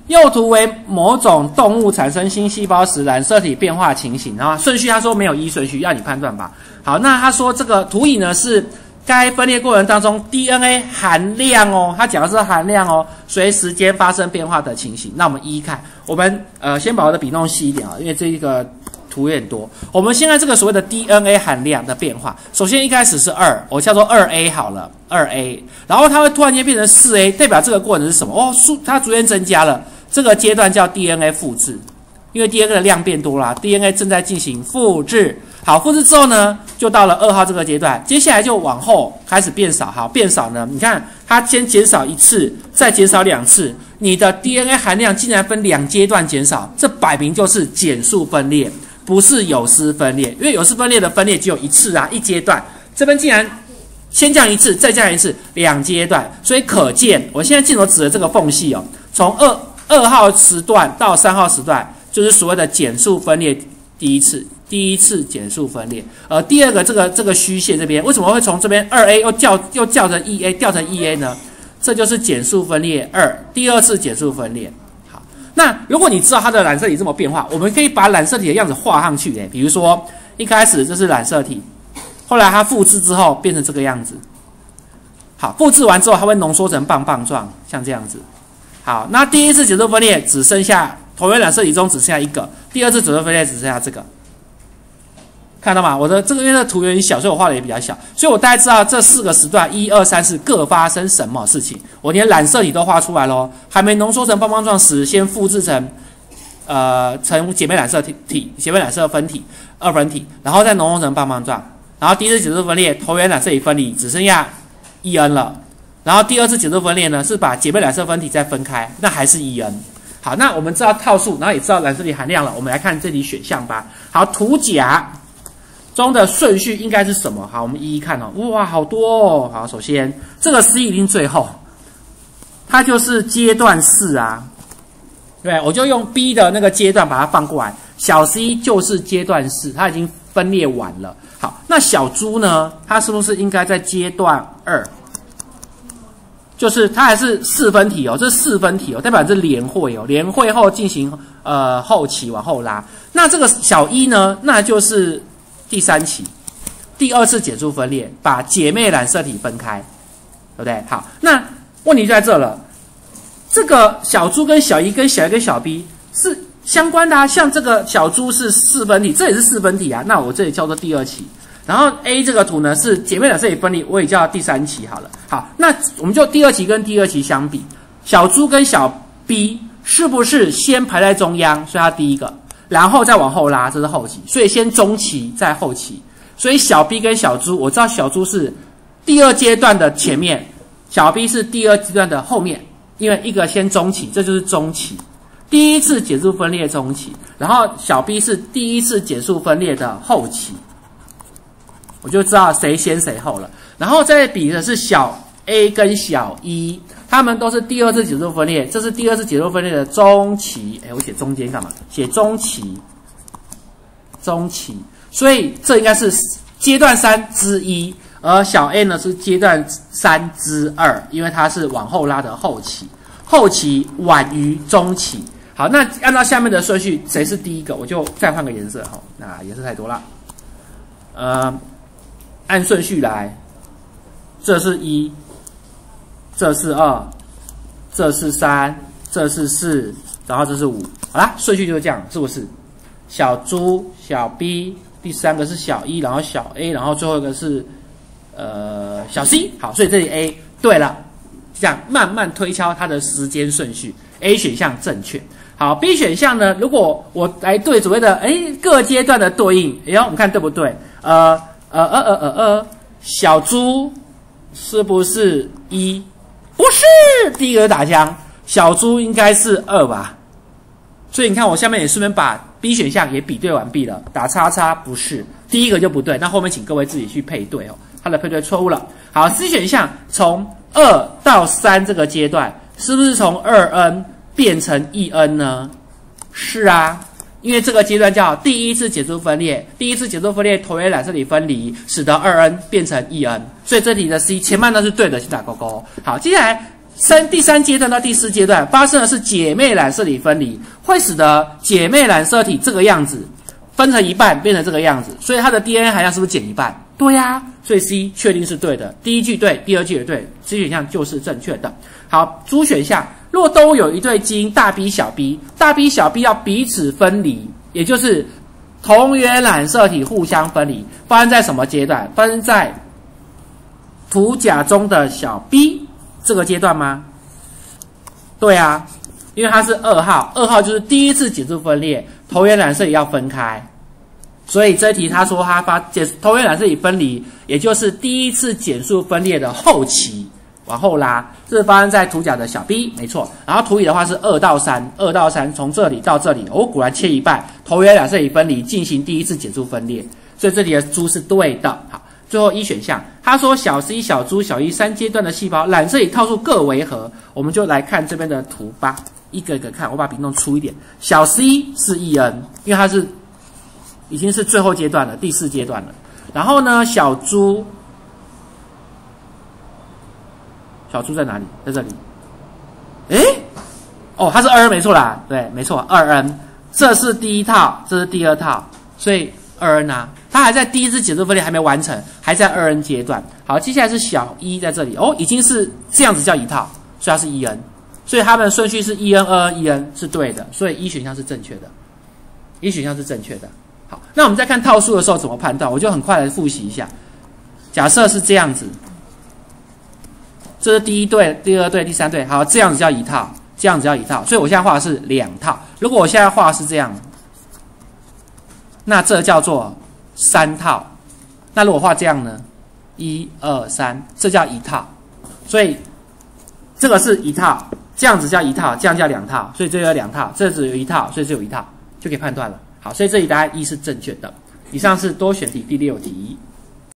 右图为某种动物产生新细胞时染色体变化情形，然后顺序他说没有依顺序，要你判断吧。好，那他说这个图影呢是该分裂过程当中 DNA 含量哦，他讲的是含量哦，随时间发生变化的情形。那我们一看，我们先把我的笔弄细一点啊，因为这一个图有点多。我们现在这个所谓的 DNA 含量的变化，首先一开始是2，我叫做 2A 好了 ，2A， 然后它会突然间变成4A， 代表这个过程是什么？哦，它逐渐增加了。这个阶段叫 DNA 复制，因为 DNA 的量变多啦 ，DNA 正在进行复制。好，复制之后呢，就到了2号这个阶段，接下来就往后开始变少。好，变少呢，你看它先减少1次，再减少2次，你的 DNA 含量竟然分2阶段减少，这摆明就是减数分裂，不是有丝分裂。因为有丝分裂的分裂只有1次啊，1阶段，这边竟然先降1次，再降1次，2阶段，所以可见我现在镜头指的这个缝隙哦，从2号时段到3号时段，就是所谓的减数分裂第一次减数分裂。第二个这个虚线这边为什么会从这边 2A 又叫成 1A 调成 1A 呢？这就是减数分裂2，第2次减数分裂。好，那如果你知道它的染色体这么变化，我们可以把染色体的样子画上去。比如说一开始这是染色体，后来它复制之后变成这个样子。好，复制完之后它会浓缩成棒棒状，像这样子。好，那第一次减数分裂只剩下同源染色体中只剩下1个，第2次减数分裂只剩下这个，看到吗？我的这个因为这个图有点小，所以我画的也比较小，所以我大概知道这4个时段1、2、3、4各发生什么事情。我连染色体都画出来咯，还没浓缩成棒棒状时，先复制成姐妹染色体、姐妹染色分体、2分体，然后再浓缩成棒棒状，然后第一次减数分裂，同源染色体分离，只剩下 1N 了。然后第2次减数分裂呢，是把姐妹染色分体再分开，那还是 1N。好，那我们知道套数，然后也知道染色体含量了，我们来看这题选项吧。好，图甲中的顺序应该是什么？好，我们一一看哦。哇，好多哦。好，首先这个 C 一定最后，它就是阶段4啊。对，我就用 B 的那个阶段把它放过来，小 c 就是阶段4，它已经分裂完了。好，那小猪呢？它是不是应该在阶段2？就是它还是4分体哦，这是4分体哦，代表这联会哦，联会后进行后期往后拉。那这个小一呢，那就是第3期，第2次减数分裂，把姐妹染色体分开，对不对？好，那问题就在这了，这个小猪跟小一跟小一跟小 B 是相关的啊，像这个小猪是4分体，这也是4分体啊，那我这里叫做第2期。然后 A 这个图呢是姐妹染色体分离，我也叫第3期好了。好，那我们就第2期跟第2期相比，小猪跟小 B 是不是先排在中央，所以它第一个，然后再往后拉，这是后期，所以先中期再后期。所以小 B 跟小猪，我知道小猪是第2阶段的前面，小 B 是第2阶段的后面，因为一个先中期，这就是中期。第1次减数分裂中期，然后小 B 是第1次减数分裂的后期。我就知道谁先谁后了，然后再比的是小 A 跟小一，他们都是第2次减数分裂，这是第2次减数分裂的中期。我写中间干嘛？写中期，所以这应该是阶段3之1，而小 A 呢是阶段3之2，因为它是往后拉的后期，后期晚于中期。好，那按照下面的顺序，谁是第一个？我就再换个颜色哈，那颜色太多了，按顺序来，这是1，这是2，这是3，这是4，然后这是5。好啦，顺序就是这样，是不是？小猪、小 B， 第3个是小一，然后小 A， 然后最后一个是小 C。好，所以这里 A 对了，这样慢慢推敲它的时间顺序。A 选项正确。好 ，B 选项呢？如果我来对所谓的各阶段的对应，我们看对不对？小猪是不是1？不是，第一个打枪，小猪应该是2吧？所以你看，我下面也顺便把 B 选项也比对完毕了，打叉叉，不是，第一个就不对，那后面请各位自己去配对哦，它的配对错误了。好 ，C 选项从2到3这个阶段，是不是从2N 变成1N 呢？是啊。因为这个阶段叫第1次减数分裂，第1次减数分裂同源染色体分离，使得2N 变成1N，所以这题的 C 前半段是对的，请打勾勾。好，接下来第3阶段到第4阶段发生的是姐妹染色体分离，会使得姐妹染色体这个样子分成一半变成这个样子，所以它的 DNA 含量是不是减一半？对呀，所以 C 确定是对的，第一句对，第二句也对，C 选项就是正确的。好，猪选项，若动物有一对基因大 B 小 B， 大 B 小 B 要彼此分离，也就是同源染色体互相分离，发生在什么阶段？发生在土甲中的小 b 这个阶段吗？对啊，因为它是2号，2号就是第一次减数分裂，同源染色体要分开，所以这一题他说他同源染色体分离，也就是第一次减数分裂的后期往后拉，这是发生在土甲的小 b， 没错。然后土乙的话是2到3，2到3从这里到这里，果然切一半，同源染色体分离进行第一次减数分裂，所以这里的猪是对的。好。最后一选项，他说小 c、小猪、小一3阶段的细胞染色体套数各为何？我们就来看这边的图吧，一个一个看，我把笔弄粗一点。小 c 是 en， 因为它是已经是最后阶段了，第4阶段了。然后呢，小猪在哪里？在这里。它是2N 没错啦，对，没错 2N， 这是第1套，这是第2套，所以2N 啊。它还在第一次减数分裂还没完成，还在2N 阶段。好，接下来是小一在这里已经是这样子叫一套，所以它是 EN， 所以它们的顺序是 EN、2N、EN 是对的，所以一选项是正确的，一选项是正确的。好，那我们在看套数的时候怎么判断？我就很快的复习一下。假设是这样子，这是第1对、第2对、第3对，好，这样子叫一套，这样子叫一套，所以我现在画的是2套。如果我现在画的是这样，那这叫做3套，那如果画这样呢？1、2、3，这叫一套，所以这个是一套，这样子叫一套，这样叫2套，所以这有2套，这只有1套，所以只有1套，就可以判断了。好，所以这里答案1是正确的。以上是多选题第6题。